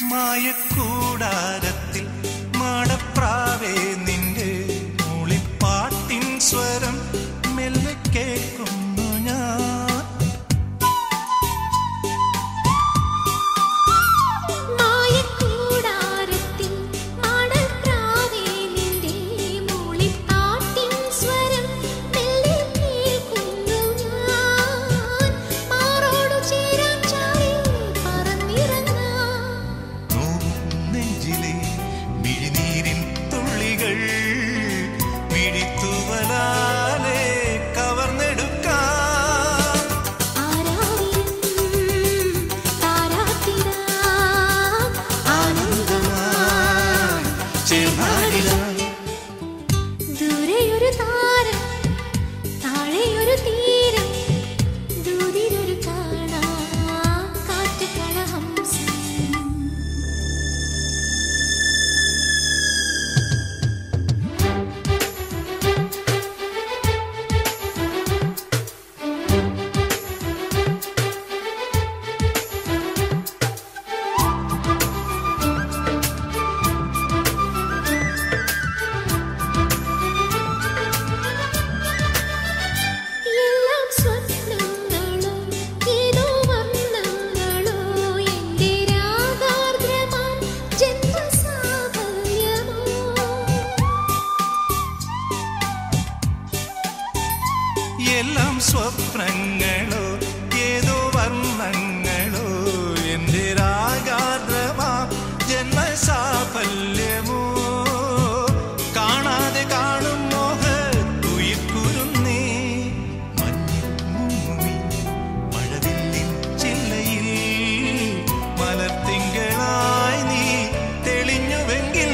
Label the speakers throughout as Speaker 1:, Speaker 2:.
Speaker 1: മായക്കൂടാരത്തിൽ മാടപ്രാവേ നിന്റെ മൂളിപ്പാട്ടിൻ സ്വരം മെല്ലെ കേൾക്കുന്നു ഞാൻ. എല്ലാം സ്വപ്നങ്ങളോ ഏതോ വർണ്ണങ്ങളോ എന്റെ രാഗാർദ്രമാ ജന്മസാഫല്യമോ കാണാതെ കാണും മോഹത്തുയിർക്കുരുന്നേ മഞ്ഞിൽ മുങ്ങി മഴവില്ലിൻ ചില്ലയിൽ മലർത്തിങ്കളായി നീ തെളിഞ്ഞുവെങ്കിൽ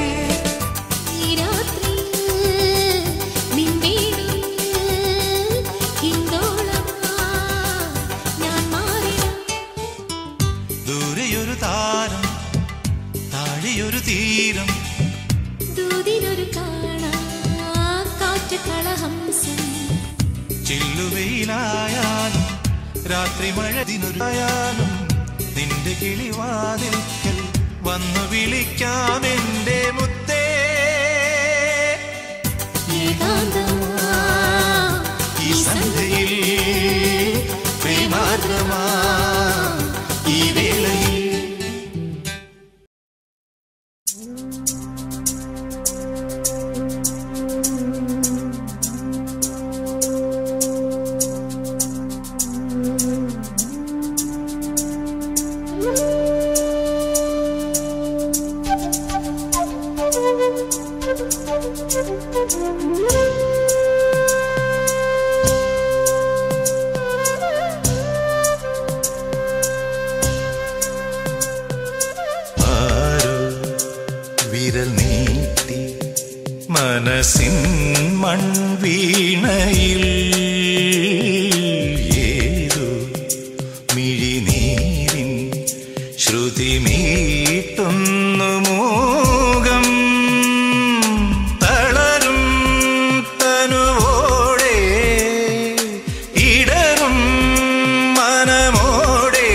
Speaker 1: ദൂരെയൊരു താരം താഴെയൊരു തീരം
Speaker 2: ദൂതിനൊരു കാറ്റ് കളഹംസം
Speaker 1: ചില്ലുവെയിലായാലും രാത്രി മഴതിനൊരായാലും നിന്റെ കിളിവാതിൽക്കൽ വന്നു വിളിക്കാം എന്റെ മുത്തേ. ഈ സന്ധ്യയിൽ പ്രേമാർദ്രമാ ഈ വേളയിൽ വിരൽ നീട്ടി മനസ്സിൻ മൺവീണയിൽ ഏതോ മിഴിനീരിൻ ശ്രുതി മീട്ടുന്നു മോകം തളരും തനുവോടെ ഇടറും മനമോടെ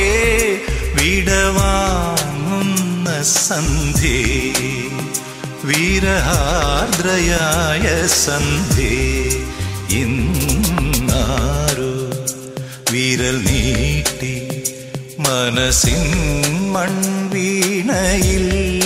Speaker 1: വിടവാങ്ങുന്ന സന്ധ്യേ വീരഹാർദ്രയായ സന്ധ്യേ ഇന്നാരോ വിരൽ നീട്ടി മനസ്സിൻ മൺവീണയിൽ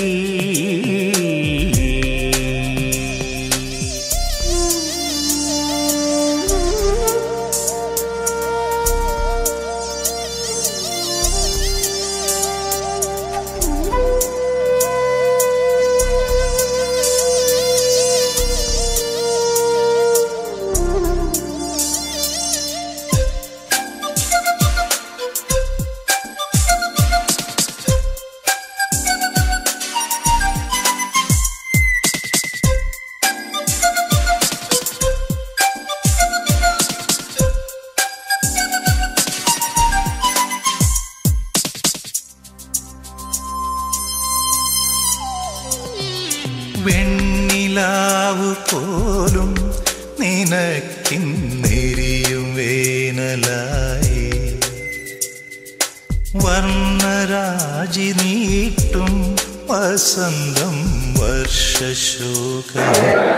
Speaker 1: വെണ്ണിലാവു പോലും നിനക്കിന്നെരിയും വേനലായി വർണ്ണരാജി നീട്ടും വസന്തം വർഷശോകം.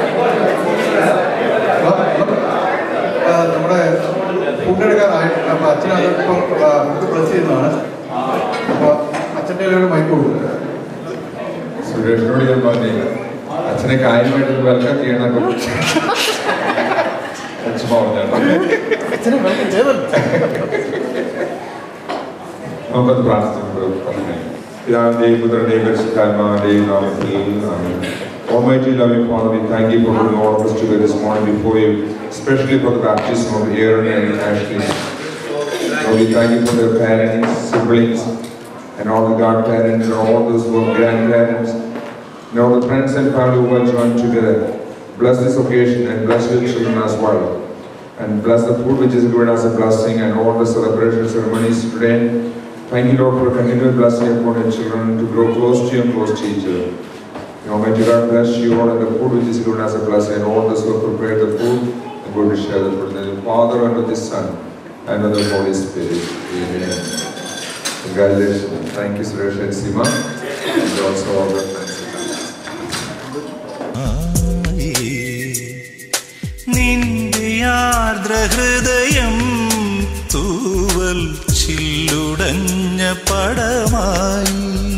Speaker 3: നമ്മുടെ കൂട്ടെടുക്കാനായിട്ടുണ്ട്. അപ്പോൾ അച്ഛനതിപ്പം നമുക്ക് പ്രസ് ചെയ്യുന്നതാണ്. അപ്പോൾ അച്ഛൻ്റെ ഒരു മൈക്ക് കൊടുക്കും.
Speaker 4: സുരേഷിനോട് ഞാൻ പറഞ്ഞു അച്ഛനെ കാര്യമായിട്ട് വെൽക്കം ചെയ്യണം.
Speaker 3: അച്ഛനെ വെൽക്കം ചെയ്തല്ലോ.
Speaker 4: നമുക്കത് പ്രാർത്ഥിക്കുന്നത് പറഞ്ഞു. പിതാവിന്റെയും പുത്രന്റെയും പരിശുദ്ധാത്മാവിന്റെയും നാമത്തിൽ ആമേൻ. Almighty loving Father, we thank you for bringing all of us together this morning before you, especially for the baptism of Aaron and Ashley. Lord, we thank you for their parents, siblings, and all the godparents, and all those who are grandparents, and all the friends and family who are joined together. Bless this occasion and bless your children as well. And bless the food which is given as a blessing and all the celebration ceremonies today. Thank you, Lord, for continued blessing upon your children to grow close to you and close to each other. Almighty God, bless you all and the food which is given as a blessing and all those who have prepared the food and go to share the food. In the name of the Father and of the Son and of the Holy Spirit. Amen. Congratulations. Thank you, Suresh and Sima. And also all the friends.
Speaker 1: നിന്റെ ആർദ്രഹൃദയം തൂവൽ ചില്ലുടഞ്ഞ പടമായി.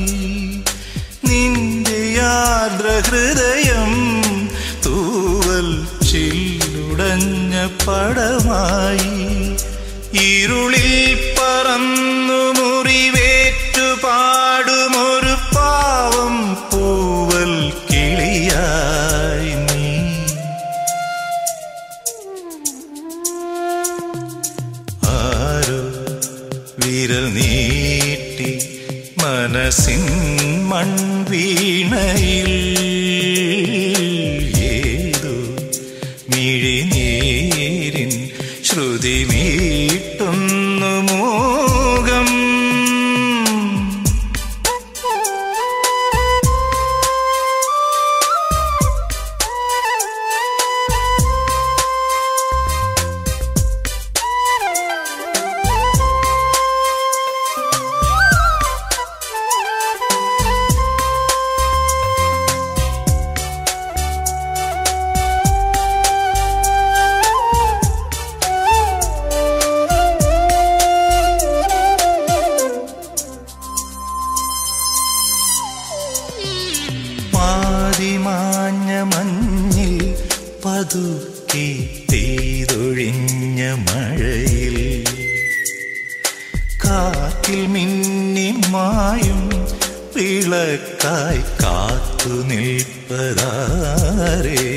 Speaker 1: നിന്റെ ആർദ്രഹൃദയം തൂവൽ ചില്ലുടഞ്ഞ പടമായി. ഇരുളിൽ പറന്നു മുറിവേറ്റു പാടുമൊരു പാവം പൂവൽ കിളിയായി നീ. ആരോ വിരൽ നീട്ടി മനസ്സിൻ മൺവീണയിൽ ഏതോ മിഴിനീരിൻ ശ്രുതി മീട്ടുന്നു മോകം. പാതിമാഞ്ഞ മഞ്ഞിൽ പതുക്കെ പെയ്തൊഴിഞ്ഞ മഴയിൽ കാറ്റിൽ മിന്നിമായും വിളക്കായി കാത്തു നിൽപ്പതാരേ.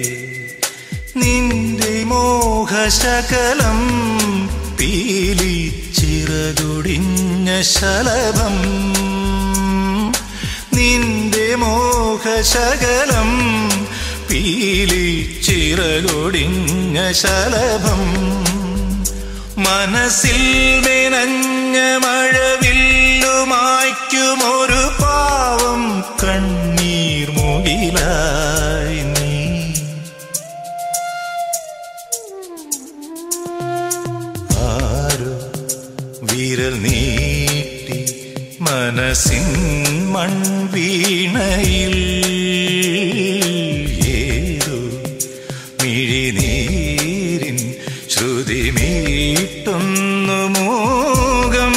Speaker 1: നിന്റെ മോഹശകലം പീലി ചിറകൊടിഞ്ഞ ശലഭം. നിന്റെ മോഹശകലം പീലി ചിറകൊടിഞ്ഞ ശലഭം. മനസ്സിൽ മെനഞ്ഞ മഴവില്ലുമായ്ക്കുമൊരു പാവം കണ്ണീർ മുകിലായി നീ. ആരോ വിരൽ നീട്ടി മനസ്സിൻ മൺവീണയിൽ ഏതോ മിഴിനീരിൻ ശ്രുതി മീട്ടുന്നു മോകം.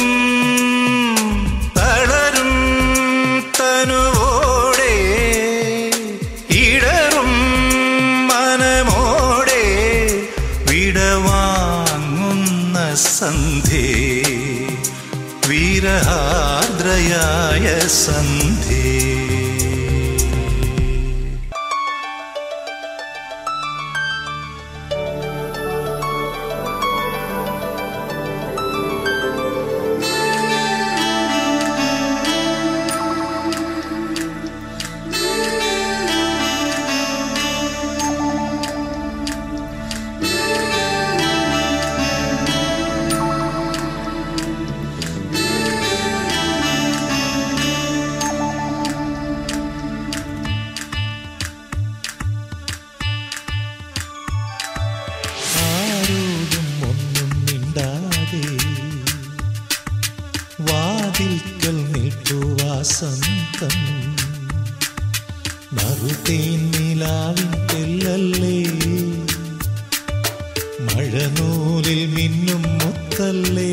Speaker 1: തളരും തനുവോടെ ഇടറും മനമോടെ വിടവാങ്ങുന്ന സന്ധ്യേ, വിരഹാർദ്രയായ സന്ധ്യേ. ആരോടും ഒന്നും മിണ്ടാതെ വാ വാസന്തം നറുതേൻ നിലാവിൻ തെല്ലല്ലേ മഴനൂലിൽ മിന്നും മുത്തല്ലേ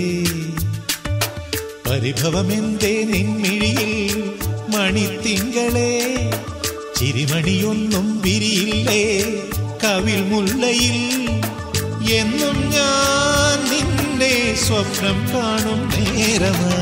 Speaker 1: പരിഭവമെന്തേ നിൻമിഴിയിൽ മണിത്തിങ്കളെ ചിരിമണിയൊന്നും വിരിയില്ലേ കവിൾ മുല്ലയിൽ എന്നും ഞാൻ നിന്നെ സ്വപ്നം കാണും നേരമാ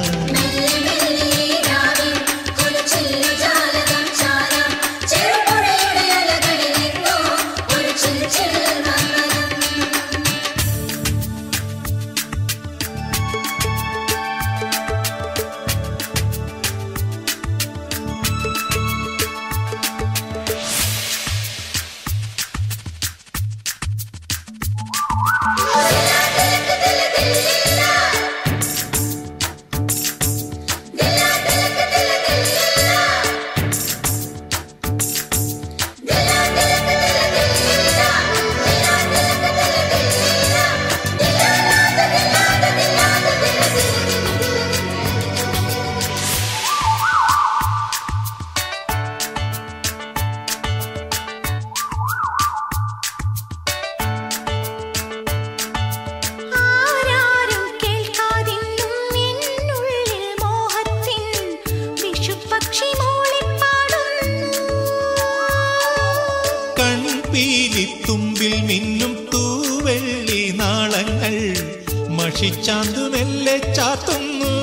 Speaker 1: തുമ്പിൽ മിന്നും തൂവെള്ളി നാളങ്ങൾ മഷിച്ചാന്തുമെല്ലെ ചാത്തുന്നു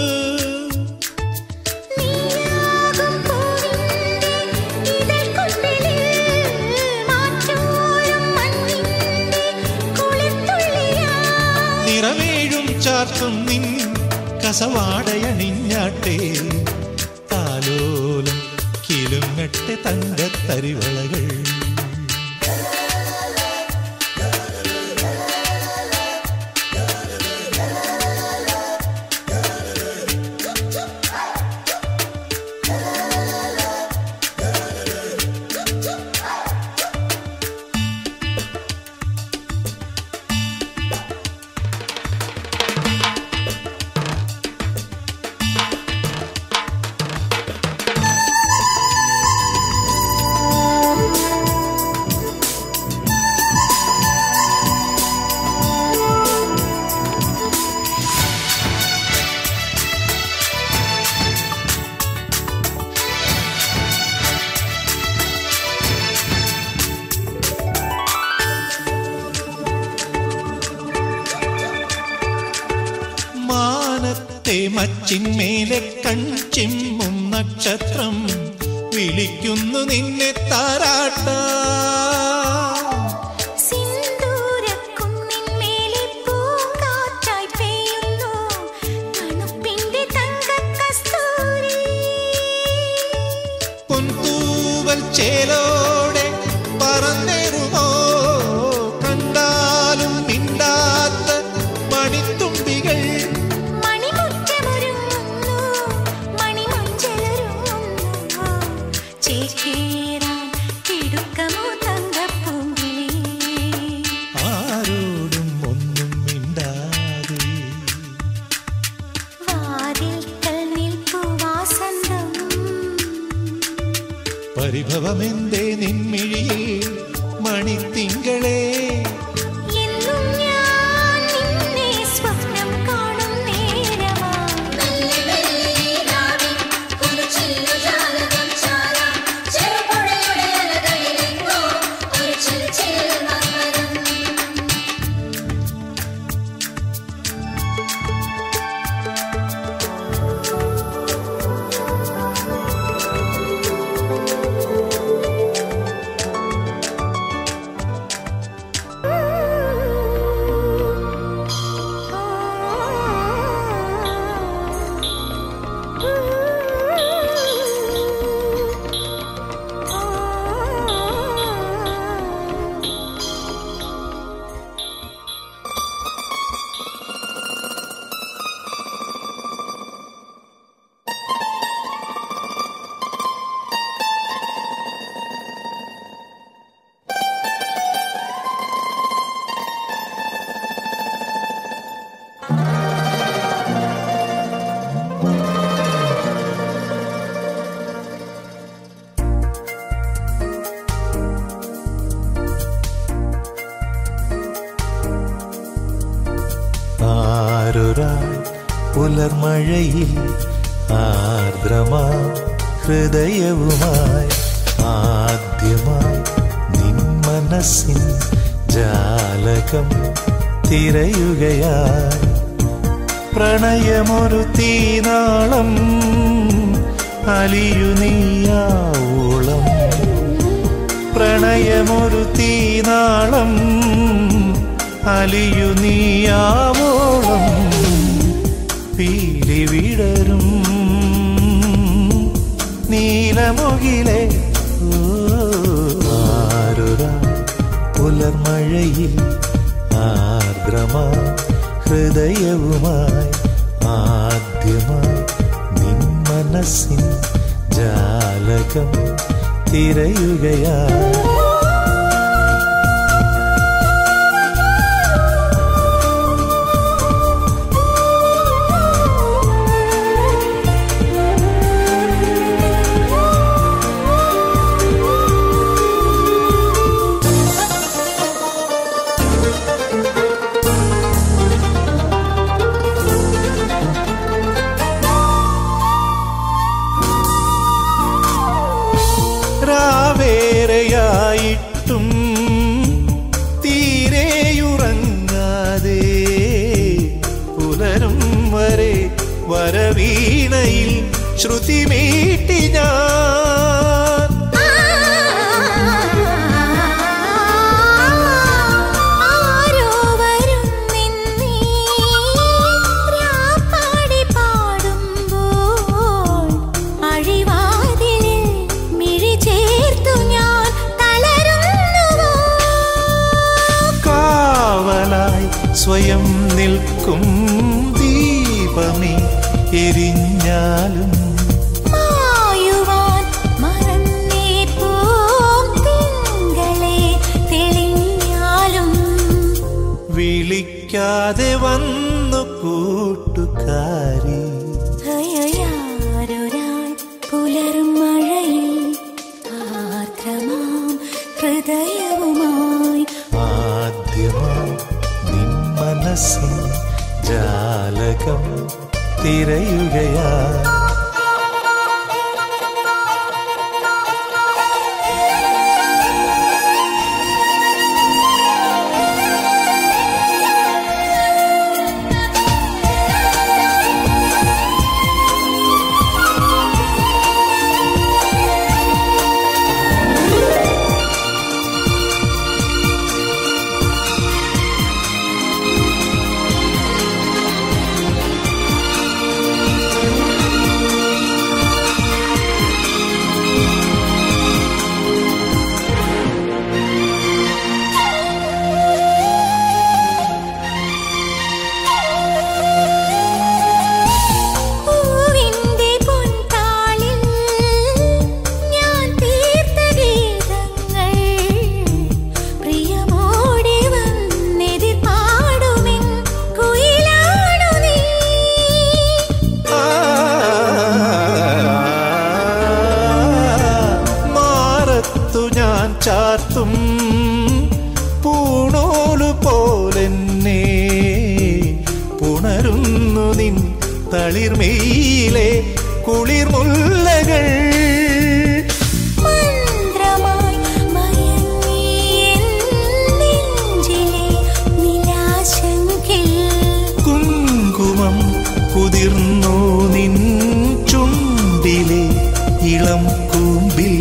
Speaker 1: നിറമേഴും ചാർത്തും നിൻ കസവാടയണിഞ്ഞാട്ടെ താലോലം കിലുങ്ങട്ടെ തങ്കത്തരിവളകൾ മച്ചിന്മേലെ കൺചിമ്മും നക്ഷത്രം വിളിക്കുന്നു നിന്നെ താരാട്ട
Speaker 2: സിന്ദൂരക്കുന്നിന്മേലെ പൂങ്കാറ്റായി പെയ്യുന്നു തണുപ്പിന്റെ തങ്കക്കസ്തൂരി
Speaker 1: പൊൻതൂവൽ ചേലോടെ പറന്നേറുമോ കണ്ടാലും മിണ്ടാത്ത മണിത്തുമ്പികൾ ആരോടും ഒന്നും മിണ്ടാതെ പരിഭവമെന്തേ നിൻമിഴിയിൽ മണിത്തിങ്കളെ ആരൊരാൾ പുലർമഴയിൽ ആർദ്രമാ ഹൃദയവുമായി ആദ്യമായി നിൻ മനസ്സിൻ ജാലകം തിരയുകയായി പ്രണയമൊരു തീനാളം അലിയു നീയാവോളം പ്രണയമൊരു തീനാളം അലിയു നീയാവോളം പീലി വിടരും നീലമുകിലെ ആരൊരാൾ പുലർമഴയിൽ ആർദ്രമാ ഹൃദയവുമായി ആദ്യമായി നിൻ മനസ്സിൻ ജാലകം തിരയുകയായി വേറെയായിട്ടും തീരെയുറങ്ങാതെ പുലരും വരെ വരവീണയിൽ ശ്രുതി മീട്ടി ഞാൻ സ്വയം നിൽക്കും ദീപമേ എരിഞ്ഞാലും
Speaker 2: മായുവാൻ മറന്നേ പോം തിങ്കളെ തെളിഞ്ഞാലും
Speaker 1: വിളിക്കാതെ വന്നു കൂട്ടുകാരി
Speaker 2: ആരൊരാൾ പുലരും മഴയിൽ ആർദ്രമാം ഹൃദയവുമായി
Speaker 1: ആദ്യമായി മനസ്സിൻ ജാലകം തിരയുകയായി ചാർത്തും പൂണോലു പോലെന്നെ പുണരുന്നു നിൻ തളിർമയിലെ കുളിർമുല്ലകൾ കുങ്കുമം കുതിർന്നു നിൻ ചുണ്ടിലെ ഇളം കൂമ്പിൽ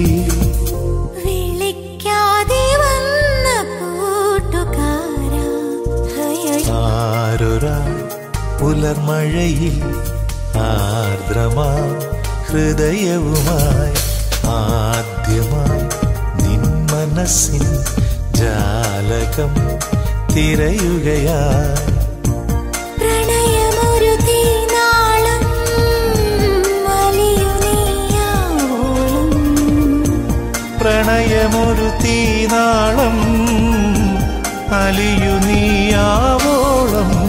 Speaker 1: ആരൊരാൾ പുലർമഴയിൽ ആർദ്രമാ ഹൃദയവുമായി ആദ്യമായി നിൻ മനസ്സിൻ ജാലകം തിരയുകയായി
Speaker 2: പ്രണയമൊരു തീനാളം അലിയു നീയാവോളം
Speaker 1: പ്രണയമൊരു തീനാളം അലിയു നീയാവോളം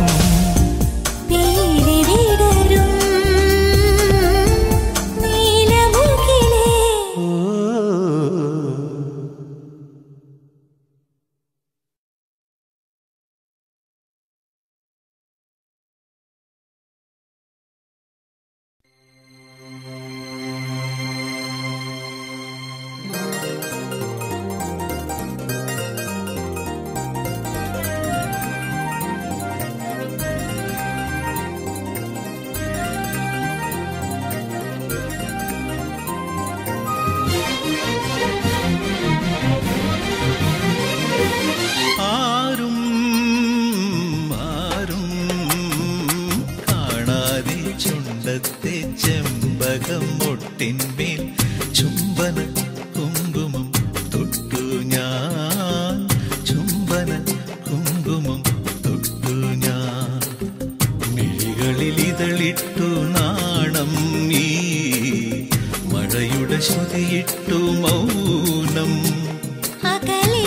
Speaker 1: ഇതളിട്ടു നാണം ഈ മഴയുടെ ശ്രുതിയിട്ടു മൗനം
Speaker 2: അകലേ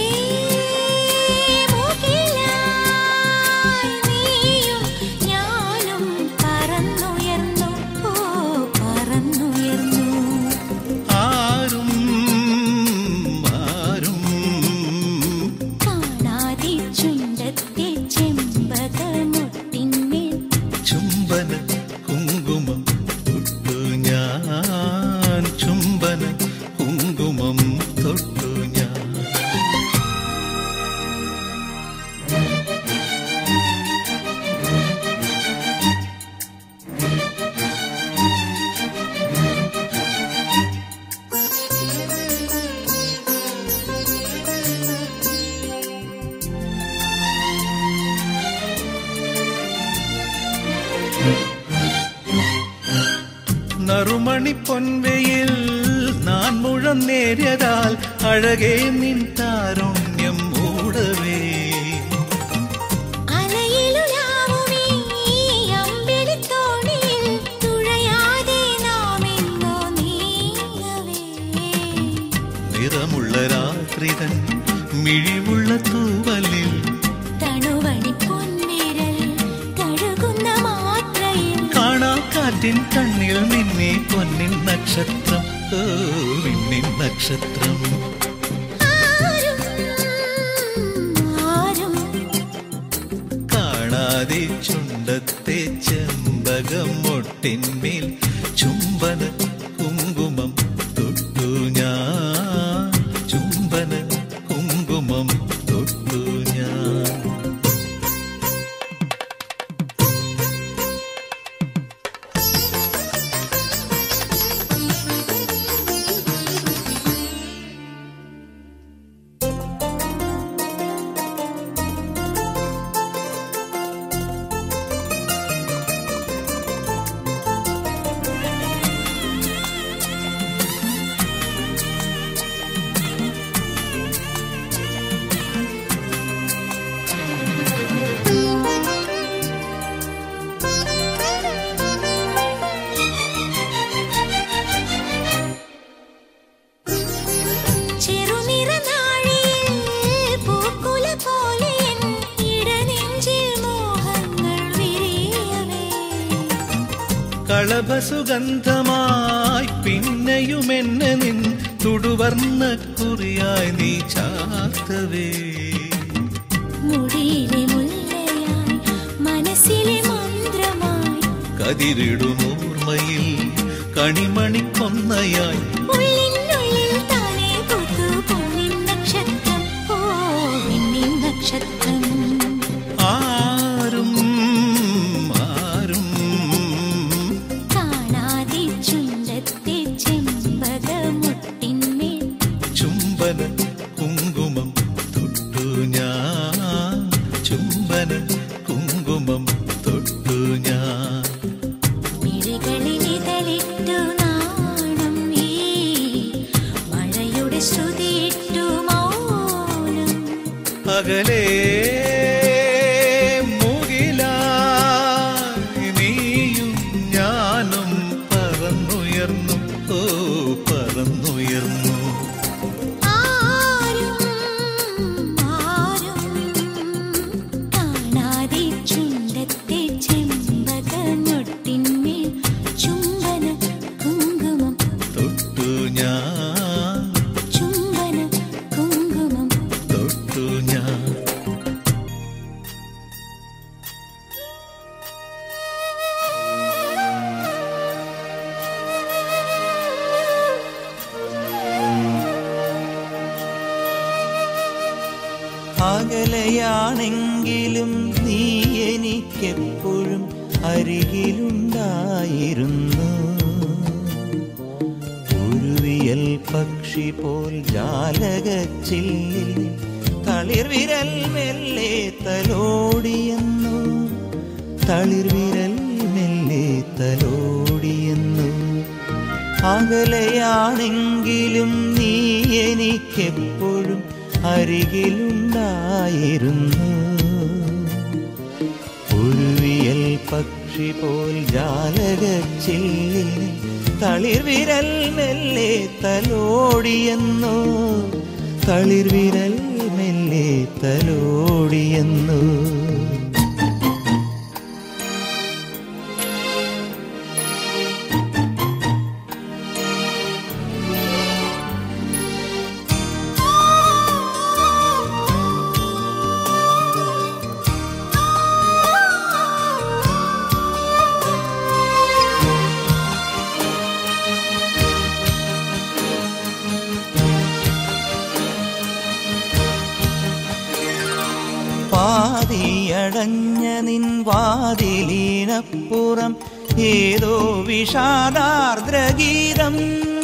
Speaker 2: മുകിലായി നീയും ഞാനും പറന്നുയർന്നു പറന്നുയർന്നു
Speaker 1: ആരും ആരും
Speaker 2: കാണാതെ ചുണ്ടത്തെ ചെമ്പകമൊട്ടിന്മേൽ
Speaker 1: ചുംബന കുങ്കുമം തൊട്ടു ഞാൻ ചുംബന കുങ്കുമം തൊട്ടു ഞാൻ നറുമണി പൊൻവെയിൽ നാൻ മുഴം നേരിയതാൽ അഴകേ നിൻ താരുണ്യം മൂടവേ
Speaker 2: അലയിലുലാവുമീ അമ്പിളിത്തോണിയിൽ തുഴയാതെ നാമെങ്ങോ നീങ്ങവേ
Speaker 1: നിറമുള്ള രാത്രിതൻ മിഴിവുള്ള തൂവലിൽ
Speaker 2: തണുവണി പൊൻവിരൽ തഴുകുന്ന മാത്രയിൽ
Speaker 1: കാണാക്കാറ്റിൻ കണ്ണിൽ നിന്നെ പൊന്നിൻ നക്ഷത്രം ഓ മിന്നിൻ നക്ഷത്രം
Speaker 2: ആരും ആരും
Speaker 1: കാണാതെ ചുണ്ടത്തെ ചെമ്പകം മൊട്ടിന്മേൽ ചുംബന കുങ്കുമം തൊട്ടു ഞാൻ ചുംബന കുങ്കുമം തൊട്ടു ഞാൻ
Speaker 2: ചെറുനിറനാഴിയിൽ പൂക്കുല പോലെ എൻ ഇടനെഞ്ചിൽ മോഹങ്ങൾ വിരിയവേ
Speaker 1: കളഭസുഗന്ധമായി പിന്നെയുമെന്നെ നിൻ തുടുവർണ്ണ കുറിയായി നീ ചാർത്തവേ
Speaker 2: മുടിയിലെ മുല്ലയായി മനസ്സിലെ മന്ത്രമായി
Speaker 1: കതിരിടുമോർമ്മയിൽ കണിമണിക്കൊന്നയായി
Speaker 2: ഉള്ളിനുള്ളിൽ താനേ പൂത്തു പൊന്നിൻ നക്ഷത്രം ഓ വിണ്ണിൻ നക്ഷത്രം
Speaker 1: ആരും ആരും
Speaker 2: കാണാതെ ചുണ്ടത്തെ ചെമ്പകമൊട്ടിന്മേൽ
Speaker 1: ചുംബന കുങ്കുമം തൊട്ടു ഞാൻ ചുംബന കുങ്കുമം തൊട്ടു ഞാൻ
Speaker 2: മിഴികളിലിതളിട്ടു നാണം ഈ മഴയുടെ ശ്രുതിയിട്ടു മൗനം
Speaker 1: അകലേ മുകിലായി നീയും ഞാനും പറന്നുയർന്നു ഓ പറന്നുയർന്നു
Speaker 2: ആരും ആരും കാണാതെ ചുണ്ടത്തെ ചെമ്പകമൊട്ടിന്മേൽ ചുംബന കുങ്കുമം
Speaker 1: തൊട്ടു ഞാൻ
Speaker 2: ചുംബന കുങ്കുമം
Speaker 1: തൊട്ടു ഞാൻ
Speaker 5: അകലെയാണെങ്കിലും നീ എനിക്കെപ്പോഴും അരികിലുണ്ടായിരുന്നു ഒരു വിയൽ പക്ഷി പോൽ ജാലകച്ചില്ലിൽ തളിർവിരൽ മെല്ലെ തലോടിയെന്നു തളിർവിരൽ മെല്ലെ തലോടിയെന്നു അകലെയാണെങ്കിലും നീ എനിക്കെപ്പോഴും അരികിലുണ്ടായിരുന്നു ഒരു വിയൽ പക്ഷി പോൽ ജാലകച്ചില്ലിൽ തളിർവിരൽ മെല്ലെ തലോടിയെന്നു, തളിർവിരൽ മെല്ലെ തലോടിയെന്നു. പാതിയടഞ്ഞ നിൻ വാതിലിനപ്പുറം ഏതോ വിഷാദാർദ്രഗീതം,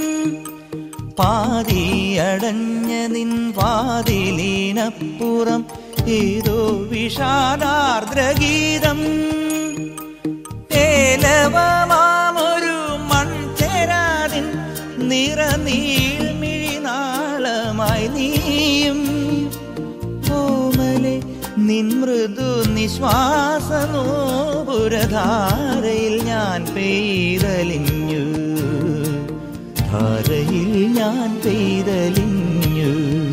Speaker 5: പാതിയടഞ്ഞ നിൻ വാതിലിനപ്പുറം ഏതോ വിഷാദാർദ്രഗീതം. ഏലവമാമൊരു മൺചേരാതിൻ നിറനീൾമിഴിനാളമായി നീയും ഓമലെ നിൻ മൃദു നിശ്വാസനോപുരധാരയിൽ ഞാൻ പെയ്തലിഞ്ഞു, ധാരയിൽ ഞാൻ പെയ്തലിഞ്ഞു.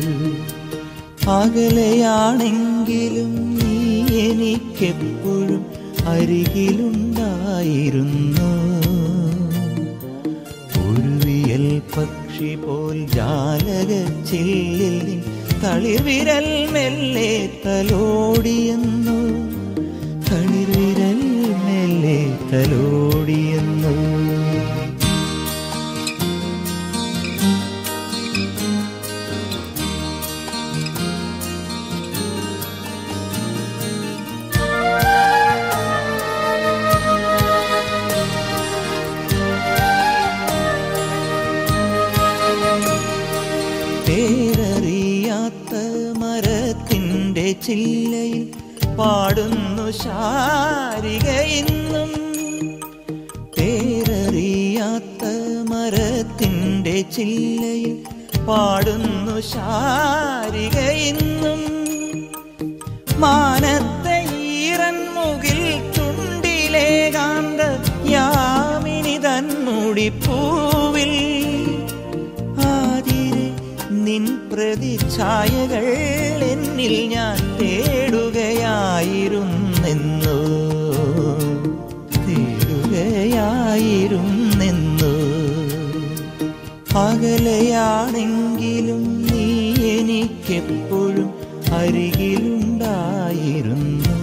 Speaker 5: അകലെയാണെങ്കിലും നീ എനിക്കെപ്പോഴും അരികിലുണ്ടായിരുന്നു. ഒരു വിയൽ പക്ഷി പോൽ ജാലകച്ചില്ലിൽ തളിർവിരൽ മെല്ലെ തലോടിയെന്നു, തളിർവിരൽ മെല്ലെ തലോടിയെന്നു. പേരറിയാത്ത മരത്തിൻ്റെ ചില്ലയിൽ പാടുന്നു ശാരിക ഇന്നും, പേരറിയാത്ത മരത്തിൻ്റെ ചില്ലയിൽ പാടുന്നു ശാരിക ഇന്നും. മാനത്തെ ഈറൻ മുകിൽ ചുണ്ടിലെ കാന്ത യാമിനി തന്മുടിപ്പൂവിൽ നിൻ പ്രതിച്ഛായകൾ എന്നിൽ ഞാൻ തേടുകയായിരുന്നെന്നു, തേടുകയായിരുന്നെന്നു. അകലെയാണെങ്കിലും നീ എനിക്കെപ്പോഴും അരികിലുണ്ടായിരുന്നു.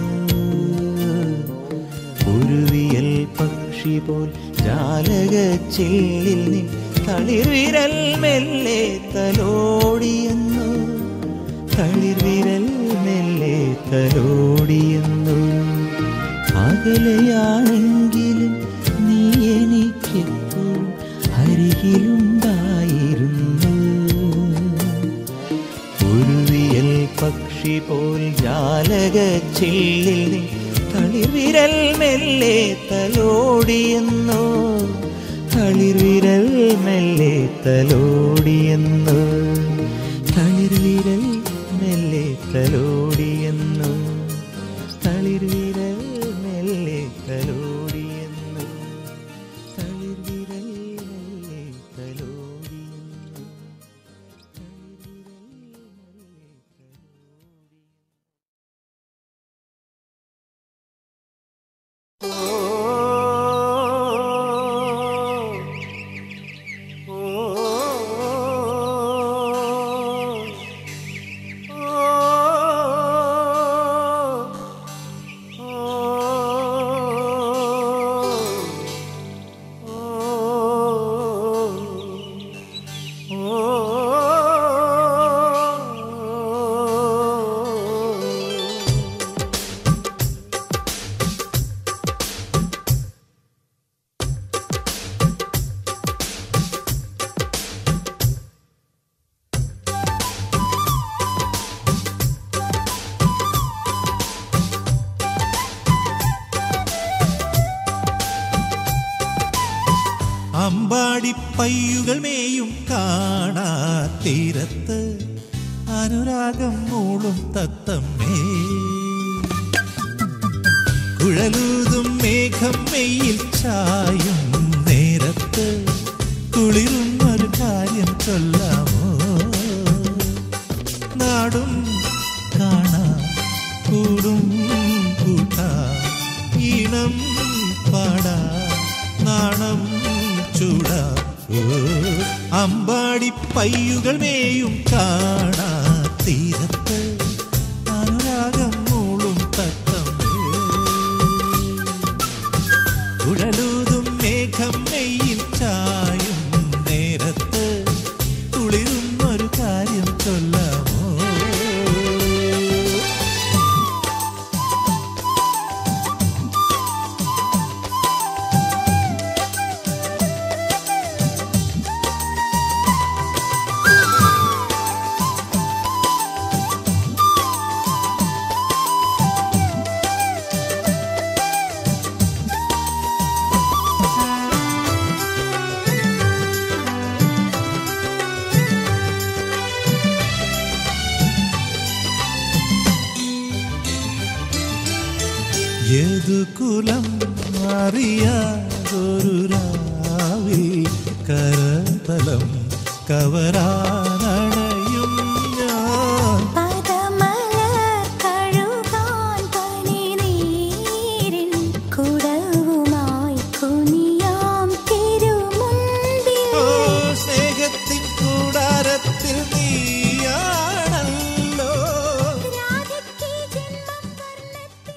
Speaker 5: ഒരു വിയൽ പക്ഷി പോൽ ജാലകച്ചില്ലിൽ നീ തളിർവിരൽ മെല്ലെ തലോടിയെന്നു, തളിർവിരൽ മെല്ലെ തലോടിയെന്നു. അകലെയാണെങ്കിലും നീ എനിക്കെപ്പോഴും അരികിലുണ്ടായിരുന്നു. ഒരു വിയൽ പക്ഷി പോൽ ജാലകച്ചില്ലിൽ തളിർവിരൽ മെല്ലെ തലോടിയെന്നു, തളിർവിരൽ മെല്ലെ തലോടിയെന്നു, തളിർവിരൽ മെല്ലെ തലോടിയെന്നു, തളിർവിരൽ മെല്ലെ തലോടിയെന്നു, തളിർവിരൽ മെല്ലെ തലോടിയെന്നു.
Speaker 1: അമ്പാടിപ്പയ്യുകൾ മേയും കാണാ തീരത്ത് അനുരാഗം മൂളും തത്തമ്മേ, കുഴലൂതും മേഘ മേഘം മെയ്യിൽ ചായും നേരത്ത് കുളിരുന്നൊരു കാര്യം ചൊല്ലാമോ? നാടും കാണാ കൂടും കൂട്ടാ ഈണം പാടാ നാണം ചൂടാ. അമ്പാടി പയ്യുകൾ മേയും കാണാ തീരത്ത് അനുരാഗം മൂളും തത്തം കുഴലൂതും മേഘം മെയ്യിൽ ചായും നേരത്ത് കുളിരുന്നൊരു കാര്യം ചൊല്ലാമോ? ഏതു കുലം അറിയാതൊരു രാവിൽ കരതലം കവരാനണയും ഞാൻ.
Speaker 2: പദമലർ കഴുകാൻ പനിനീരിൻ കുടവുമായി കുനിയാം തിരുമുൻപിൽ.
Speaker 1: ഓ സ്നേഹത്തിൻ കൂടാരത്തിൽ നീയാണല്ലോ.
Speaker 2: രാധയ്ക്ക് ജന്മം വർണ്ണത്തിൽ.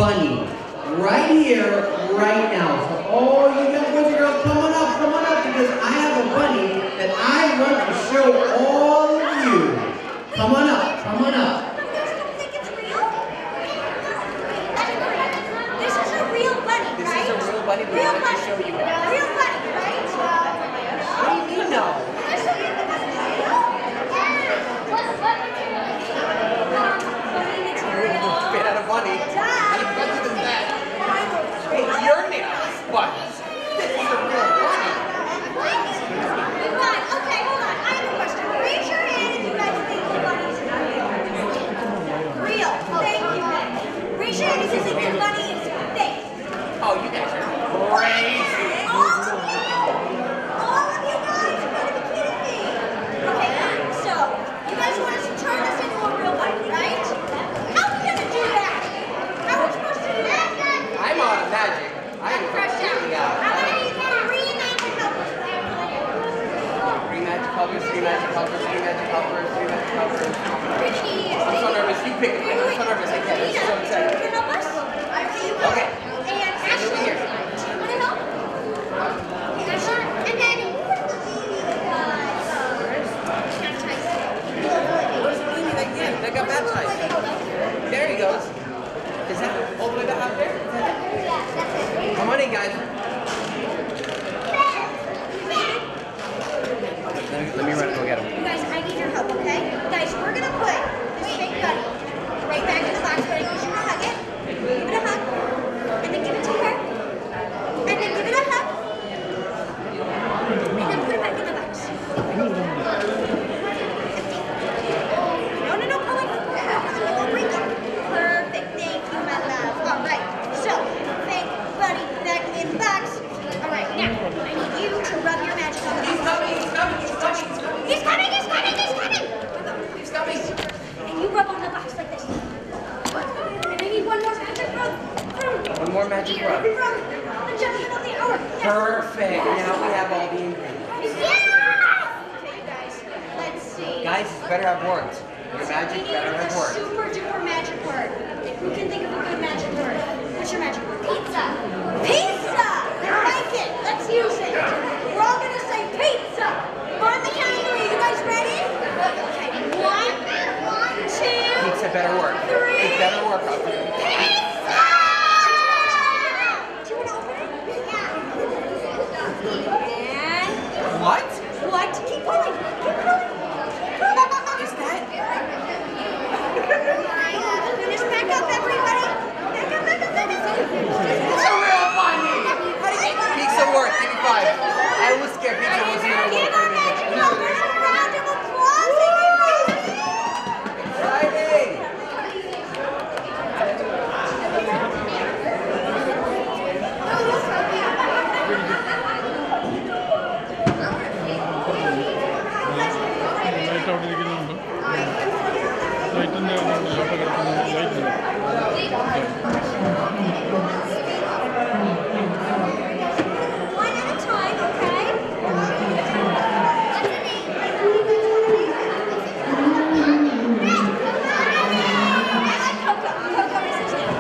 Speaker 6: bunny right here, right now. So all you young boys and girls, come on up, because I have a bunny that I want to show all of you. Come on up, come on up.
Speaker 2: Think it's real? This is a real bunny, right?
Speaker 6: This is a real bunny, but
Speaker 2: Real
Speaker 6: I want
Speaker 2: bunny.
Speaker 6: to show you guys.
Speaker 2: Real bunny, right?
Speaker 6: What do you know? Spit out a bunny. It's your name, bunnies. This is a real bunny.
Speaker 2: Okay, hold on. I have a question. Raise your hand if you guys think the bunny's real. Thank you. Raise your hand if you think the bunny is fake.
Speaker 6: Oh, you guys are crazy.
Speaker 2: All of you guys, you gotta be kidding me. Okay, so you guys want us to turn this into a real bunny, right? How are we gonna do that? How are we supposed to do that?
Speaker 6: I'm on magic. I am completely out.
Speaker 2: I'm gonna need three magic helpers.
Speaker 6: Three magic helpers, three magic helpers, three magic helpers, three magic helpers.
Speaker 2: Richie,
Speaker 6: I'm so nervous. You pick it. I'm so nervous. I can't. I'm so excited.
Speaker 2: you can help us?
Speaker 6: Okay.
Speaker 2: And Ashley, do you want to help? Ashley, and then who would be
Speaker 6: They got baptized. There he goes. Is that all the way back out there? Come on in, guys. Let me run and go get him.
Speaker 2: You guys, I need your help, okay? Guys, we're gonna put this fake bunny right back in the box, but I need you to hug it. Give it a hug. And then give it to her. And then give it a hug. And then put it back in the box. No, pull it. Bring it. Perfect, thank you, my love. Alright, so, fake bunny back in the box. Alright, now, I need you to rub your magic on the box.
Speaker 6: He's coming.
Speaker 2: He's coming!
Speaker 6: He's coming.
Speaker 2: And you rub on the box like this. And I need one more magic rub.
Speaker 6: One more magic rub.
Speaker 2: The judgment of the hour. Yes.
Speaker 6: Perfect. Now we have all the ingredients.
Speaker 2: Yeah! Okay, you guys, let's see.
Speaker 6: Guys, this better have worked. Your magic
Speaker 2: We need
Speaker 6: better
Speaker 2: a
Speaker 6: have worked.
Speaker 2: super duper magic word. Who can think of a good magic word? What's your magic word? Pizza. Pizza! I like it. Let's use it. We're all going to say pizza. On the count of three. You guys ready? Okay. 1, 2,
Speaker 6: Pizza better work.
Speaker 2: 3.
Speaker 6: It better work out there.
Speaker 2: Pizza! Do you want to open it? Yeah. And
Speaker 6: What?
Speaker 2: what? Keep going. Keep going.
Speaker 6: Is that?
Speaker 2: Finish back up, everybody. Back up.
Speaker 6: It's a real bunny. Pizza worked. Give me 5. I was scared pizza wasn't gonna
Speaker 2: Give
Speaker 6: work.
Speaker 2: our magic helpers a round of applause, everybody.
Speaker 6: Exciting.
Speaker 7: Light അവിടെ ഇരിക്കുന്നുണ്ട് ലൈറ്റിൻ്റെ lot കിടക്കുന്ന light
Speaker 2: One at a time, okay? Coco is his name.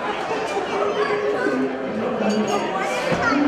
Speaker 2: One at a time,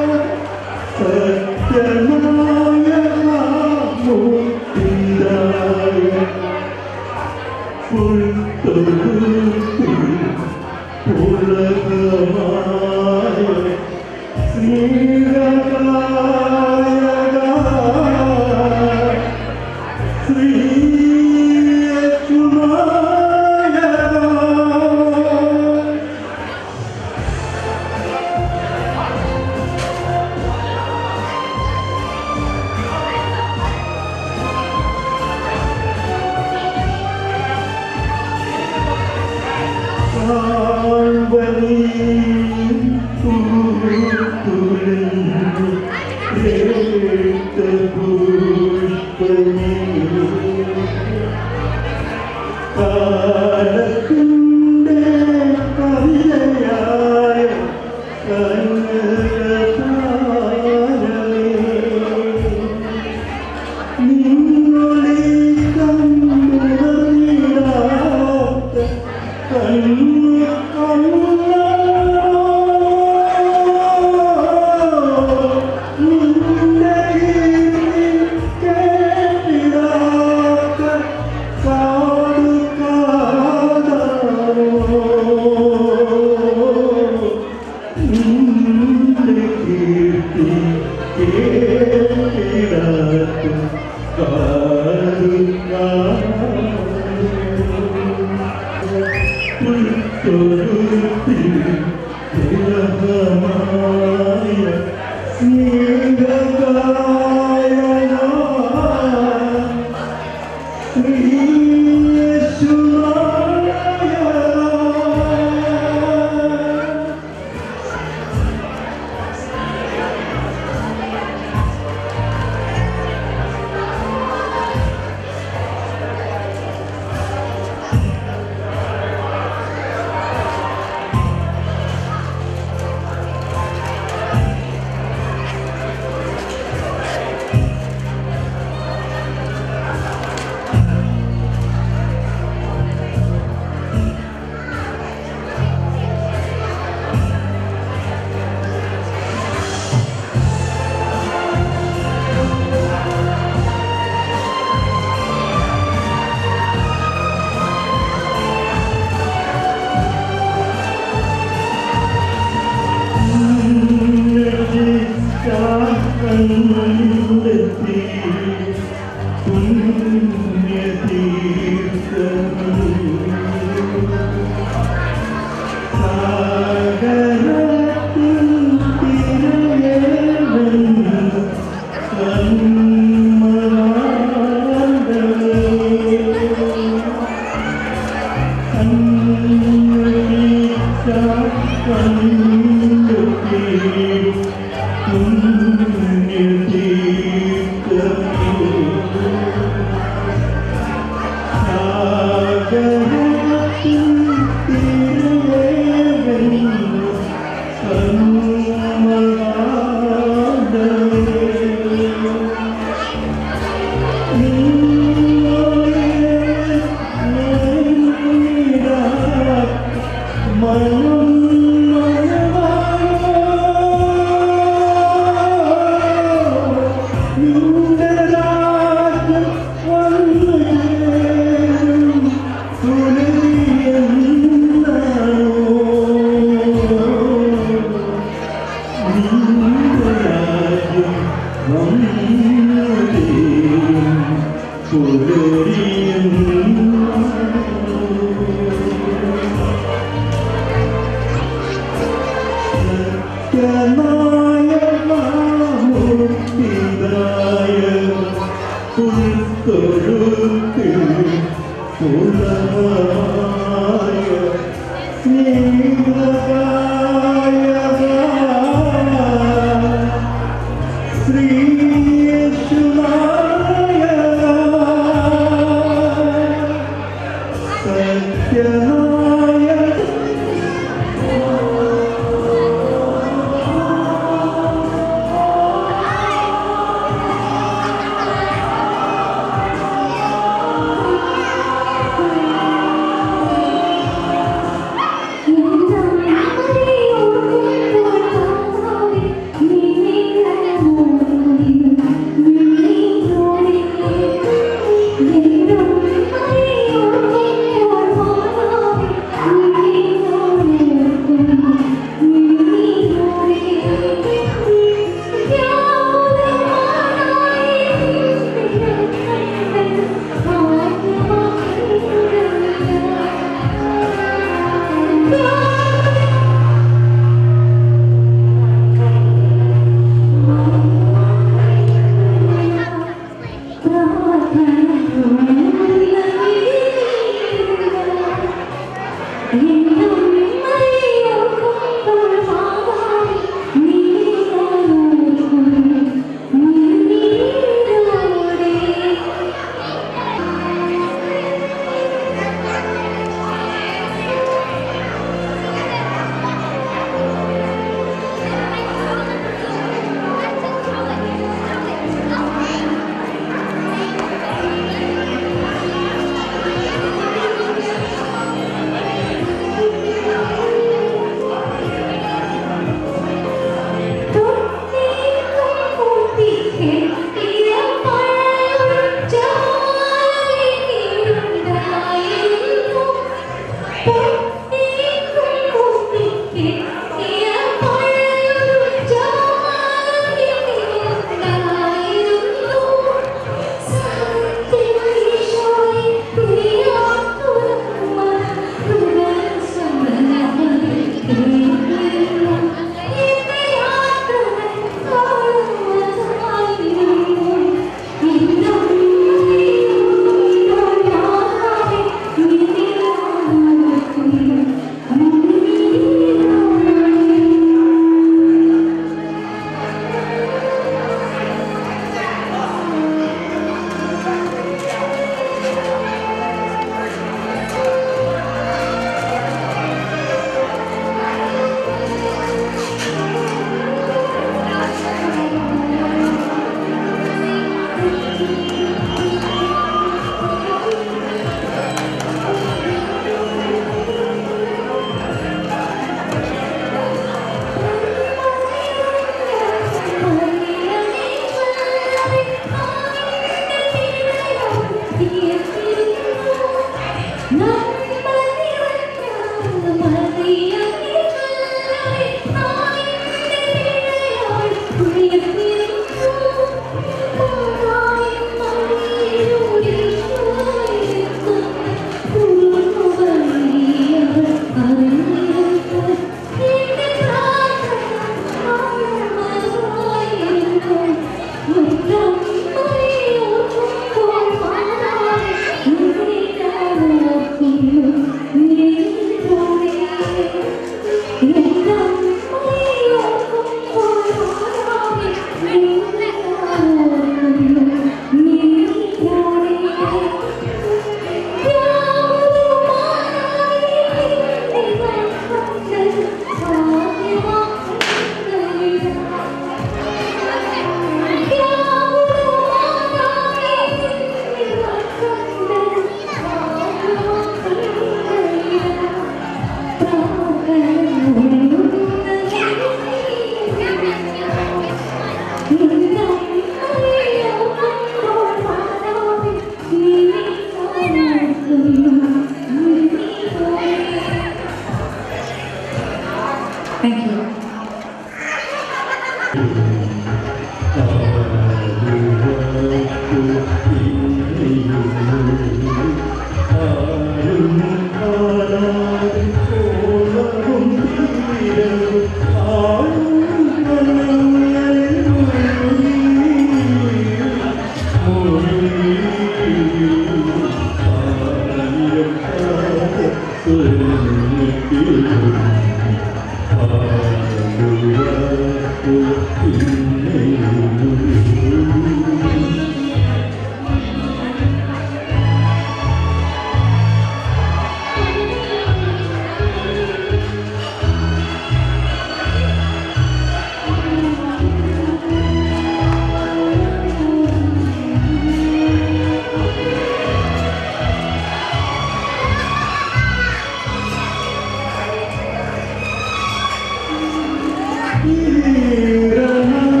Speaker 8: Aleena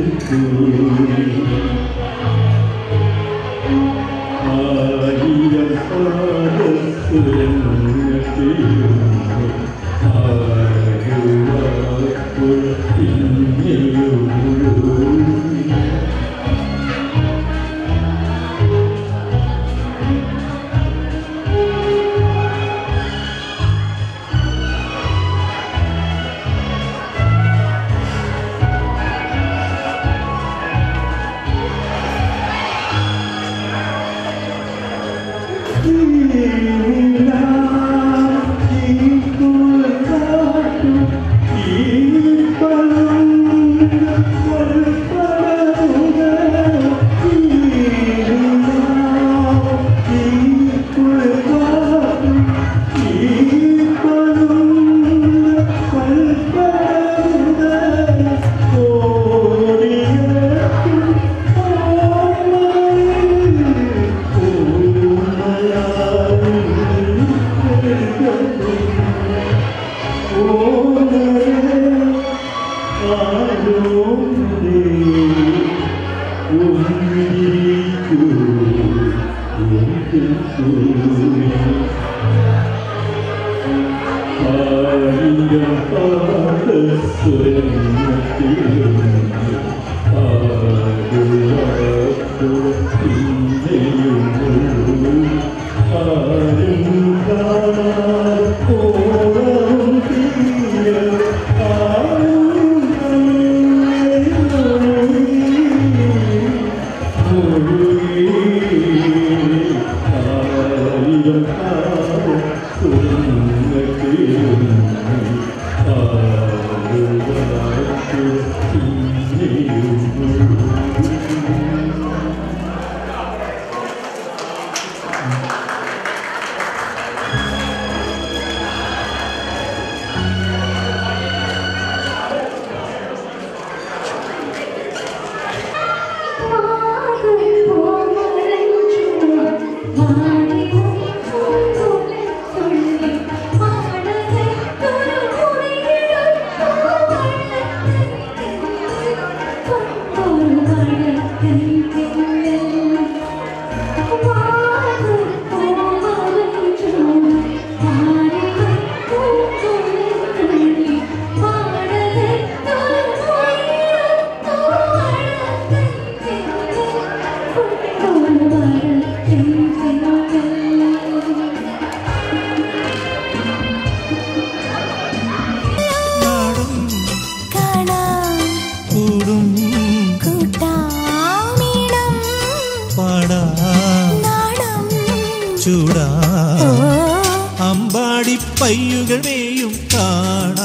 Speaker 1: പയ്യുകളെയും കാണാ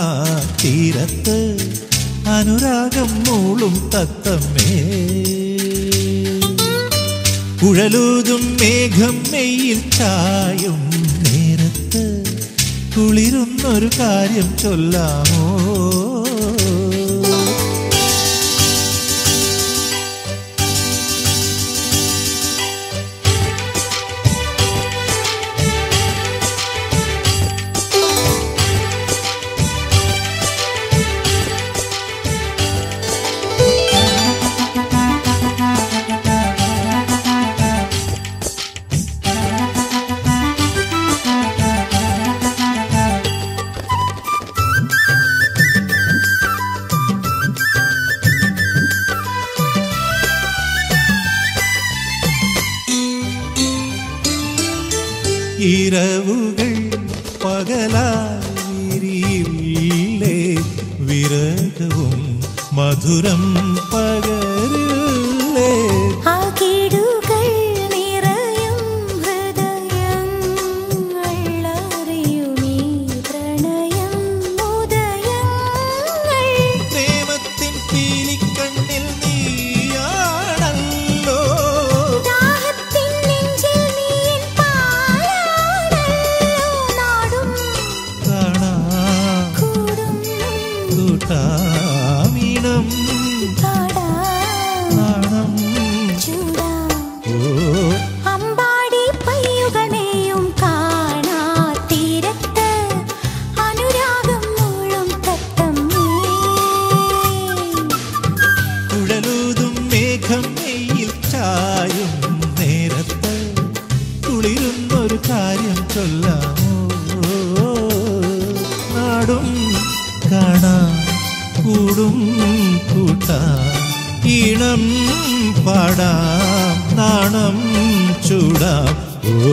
Speaker 1: തീരത്ത് അനുരാഗം മൂളും തത്തമ്മേ കുഴലൂതും മേഘം മെയ്യിൽ ചായും നേരത്ത് കുളിരുന്നൊരു കാര്യം ചൊല്ലാമോ ഇരവുകൾ പകലായിരിയില്ലേ വിരഹവും മധുരം പകരില്ലേ
Speaker 8: ആകിടുകൾ നിറയും ഹൃദയങ്ങൾ അറിയുമീ പ്രണയം ഉദയങ്ങൾ
Speaker 1: പ്രേമത്തിൻ പീലിക്കണ്ണിൽ നീയാണല്ലോ
Speaker 8: ദാഹത്തിൻ നെഞ്ചിൽ നീ
Speaker 1: കൂട്ടാമീണം നാണം
Speaker 8: ചൂടാ അമ്പാടി പയ്യുകളെയും കാണാ തീരത്ത് അനുരാഗം മൂളും തത്തമ്മേ
Speaker 1: കുഴലു ഈണം പാടാം നാണം ചൂടാം ഓ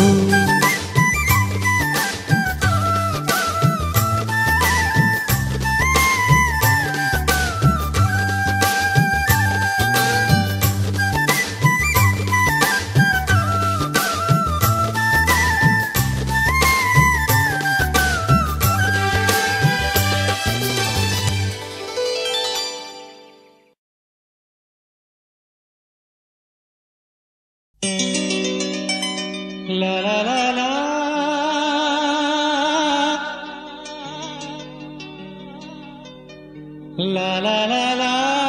Speaker 5: La la la la la la la la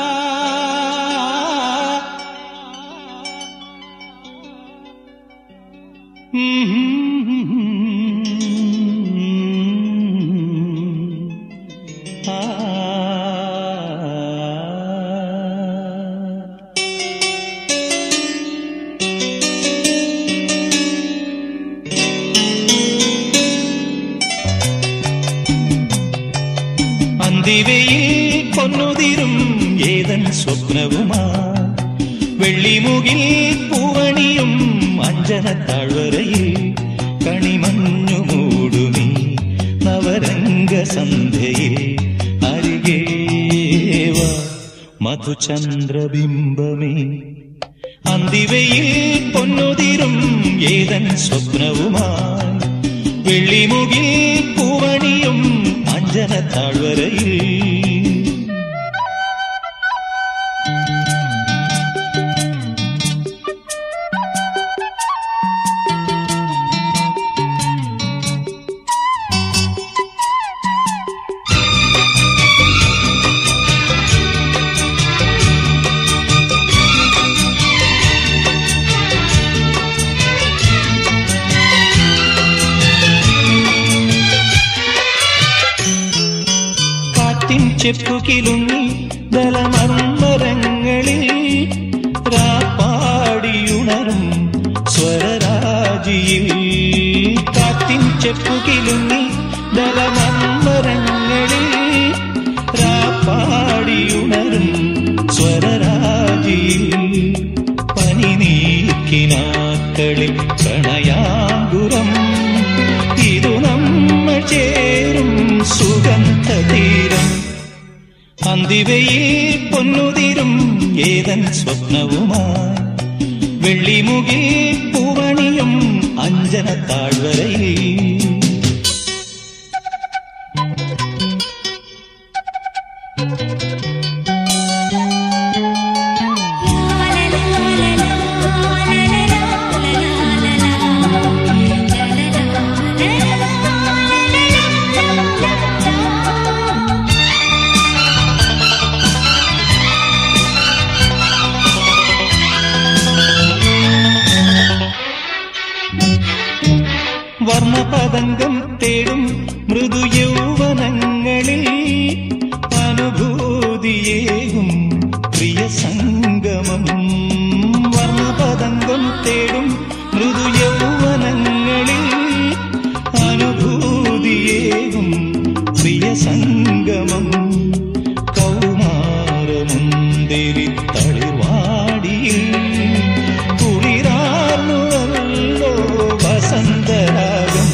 Speaker 5: അന്തിവയിൽ പൊന്നുതിരും ഏതൻ സ്വപ്നവുമാ വെള്ളിമുകിൽ പൂവണിയും അഞ്ജന താഴ്വരയിൽ കണിമഞ്ഞു മൂടുമീ നവരംഗ സന്ധ്യയിൽ അരികേവ മധുചന്ദ്രബിംബമേ അന്തിവയിൽ പൊന്നുതിരും ഏതൻ സ്വപ്നവുമാ വെള്ളിമുകിൽ പൂവണിയും അഞ്ജന താഴ്വരയിൽ ചെപ്പുകിലുങ്ങി ദലമർമരങ്ങളിൽ രാപ്പാടിയുണരും സ്വരരാജിയിൽ കാറ്റിൻ ചെപ്പുകിലുങ്ങി ദലമർമരങ്ങളിൽ രാപ്പാടിയുണരും സ്വരരാജിയിൽ പനിനീക്കിനാക്കളിൽ പ്രണയാങ്കുരം ഇതു നമ്മൾ ചേരും സുഗന്ധതീരം അന്തിവയിൽ പൊന്നുതിരും ഏതൻ സ്വപ്നവുമായി വെള്ളിമുകിൽ പൂവണിയും അഞ്ജന താഴ്വരയിൽ വർണ്ണപതംഗം തേടും മൃദു യൗവനങ്ങളിൽ അനുഭൂതിയേകും പ്രിയ സംഗമം വർണ്ണപതംഗം തേടും മൃദു യൗവനങ്ങളിൽ അനുഭൂതിയേകും പ്രിയ സംഗമം കൗമാരമുന്തിരി തളിർവാടിയിൽ കുളിരാർന്നുവല്ലോ വസന്തരാഗം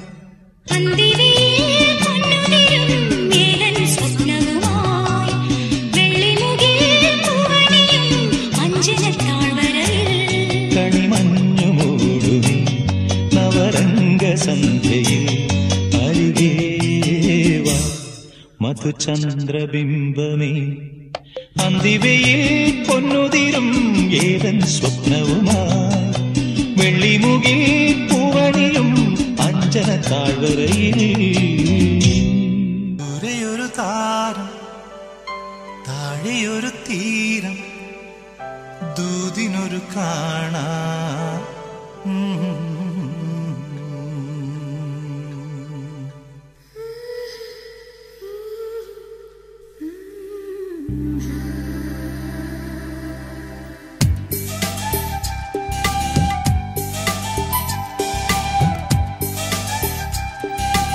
Speaker 5: കണിമഞ്ഞു മൂടുമി നവരംഗ സന്ധ്യയിൽ അരികേവ മധുചന്ദ്രബിംബമേ അന്തിവയിൽ പൊന്നുതിരും ഏതൻ സ്വപ്നവുമായി വെള്ളിമുകിൽ പൂവണിയും അഞ്ജന താഴ്വരയിൽ
Speaker 1: ദൂരെയൊരു താരം താഴെയൊരു തീരം ദൂതിനൊരു കാണാ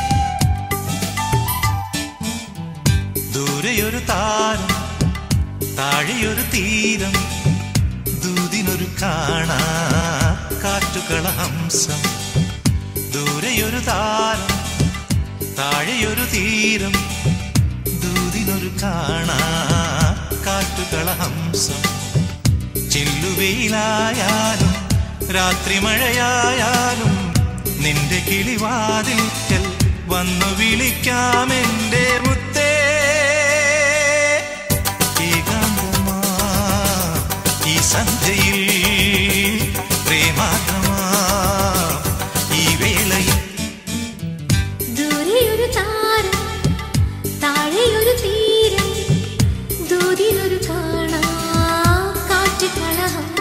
Speaker 1: ദൂരെയൊരു താരം താഴെയൊരു തീരം ദൂതിനൊരു കാണാ കാറ്റുകളഹംസം ദൂരെയൊരു താരം താഴെയൊരു തീരം ദൂതിനൊരു കാണാ കാറ്റുകളഹംസം ചെല്ലുവെയിലായാലും രാത്രി മഴയായാലും നിന്റെ കിളിവാതിൽക്കൽ വന്നു വിളിക്കാമെന്റെ മുത്തേ ഏകാന്തമാ ഈ സന്ധ്യയിൽ പ്രേമാദ്രമാ ഈ വേളയിൽ
Speaker 8: ദൂരെയൊരു താരം താഴെയൊരു തീരം ദൂതിനൊരു കാണാ കാറ്റുകളഹംസം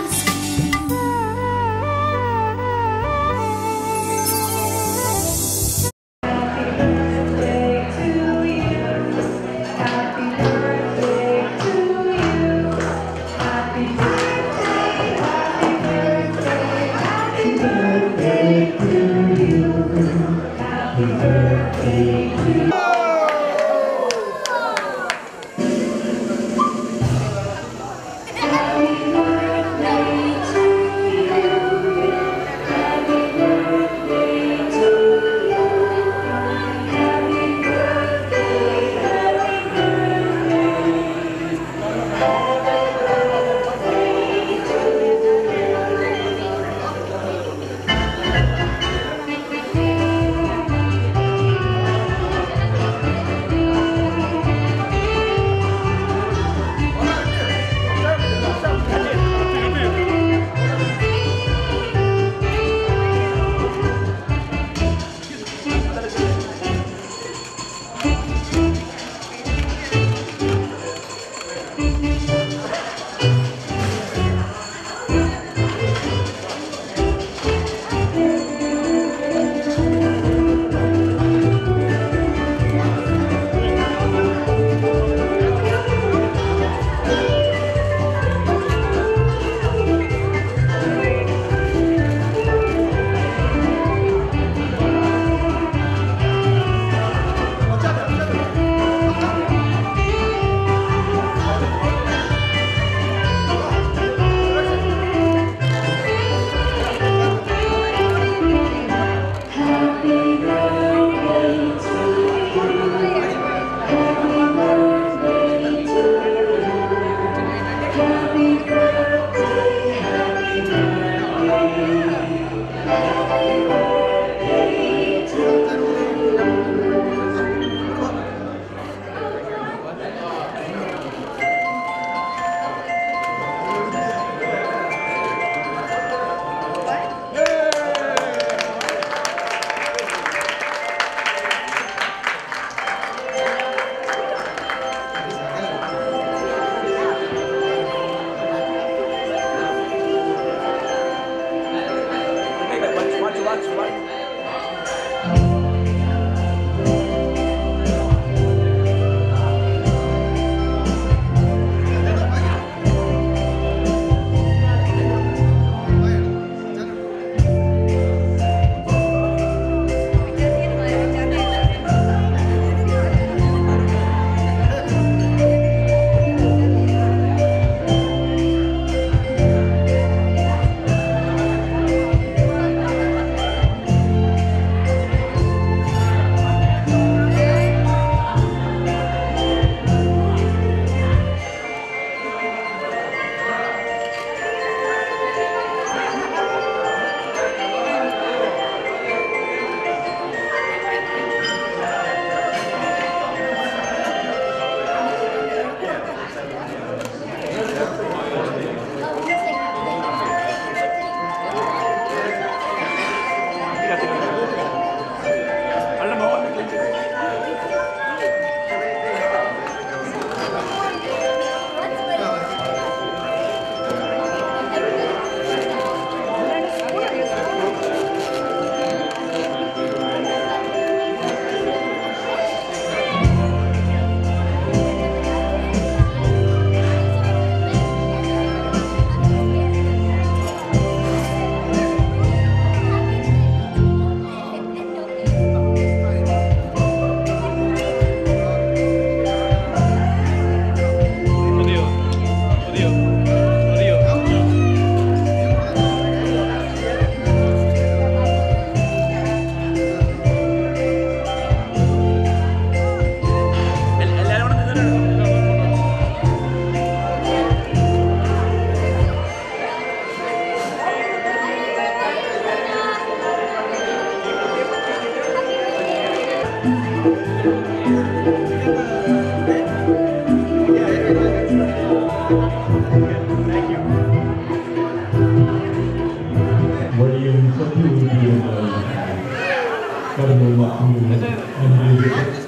Speaker 9: വലിയ സത്യവുമായി കടന്നുള്ള അനുഭവിക്കട്ടെ.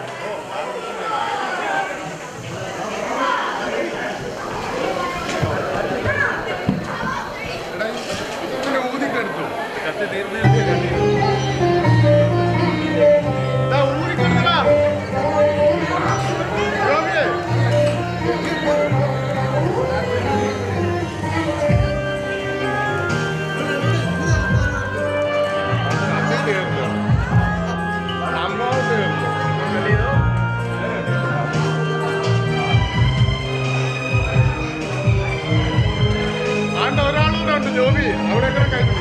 Speaker 7: ജോബി അവിടെ എങ്ങനെ കഴിഞ്ഞു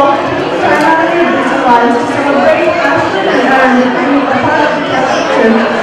Speaker 10: to celebrate Ashton and Aaron becoming a part of the church.